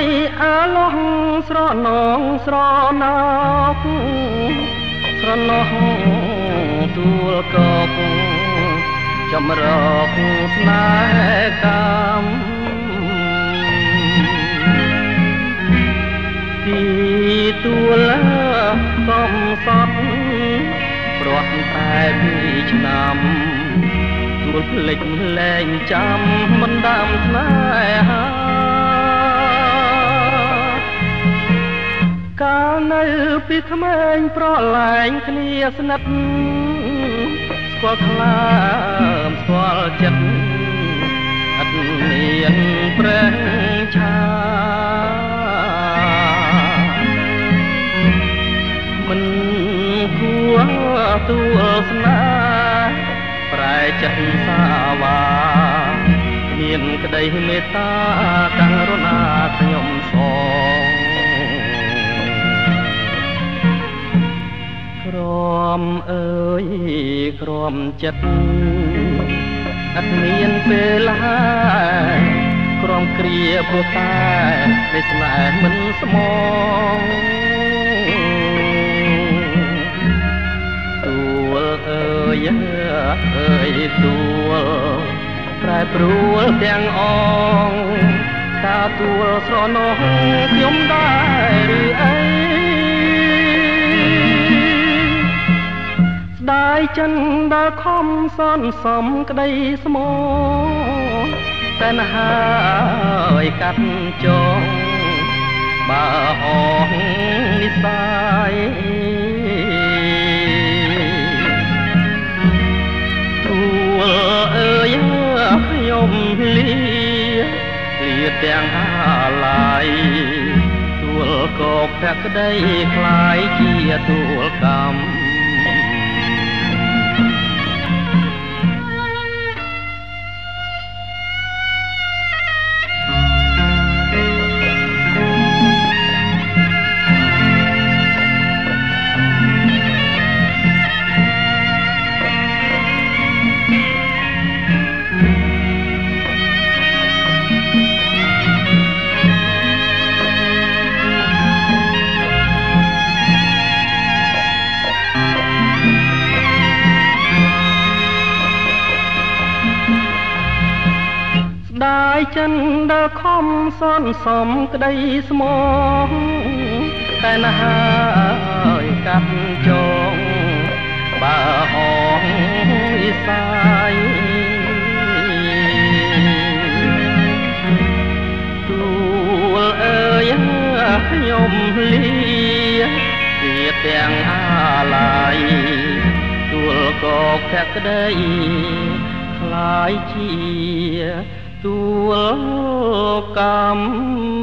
អាឡោះស្រណងស្រណោកស្រណោះទួលកកចម្រោកស្នេហ៍កម្មទីទួលកំសត់ព្រោះតែពីឆ្នាំទួលភ្លេចលែងចាំមិនដាំស្នេហាកាលនៅពីក្មេងប្រឡែងគ្នាស្និទ្ធស្គាល់ខ្លាមស្គាល់ចិត្តអត់មានប្រេងឆាមិនគួរទួលស្នេហ៍ប្រែចិត្តសាវាមានក្តីមេត្តាករុណាខ្ញុំសងក្រមអើយក្រមចិត្តអត់មានពេលហើយក្រមគ្រាព្រោះតែនៃស្នេហ៍មិនស្មងទួលអើយអើយទួលប្រែប្រួលទាំងអងតើទួលស្រណោះខ្ញុំដែរឬអីស្ដាយចិនដល់ខំសន្សំក្តីស្មោះតែណាហើយកាត់ចងបើអងនិស័យទួលអើយខ្ញុំលាទាំងហាឡាយទួលក៏ភក្តីคล้ายជាទួលកម្មដាយចិនដល់ខំសន្សំក្តីស្មោះតែណាហើយកាត់ចងបើអងអ៊ីសាយទួលអើយខ្ញុំលាទាំងអាឡាយទួលក៏ភក្តីคล้ายជាទួលកម្ម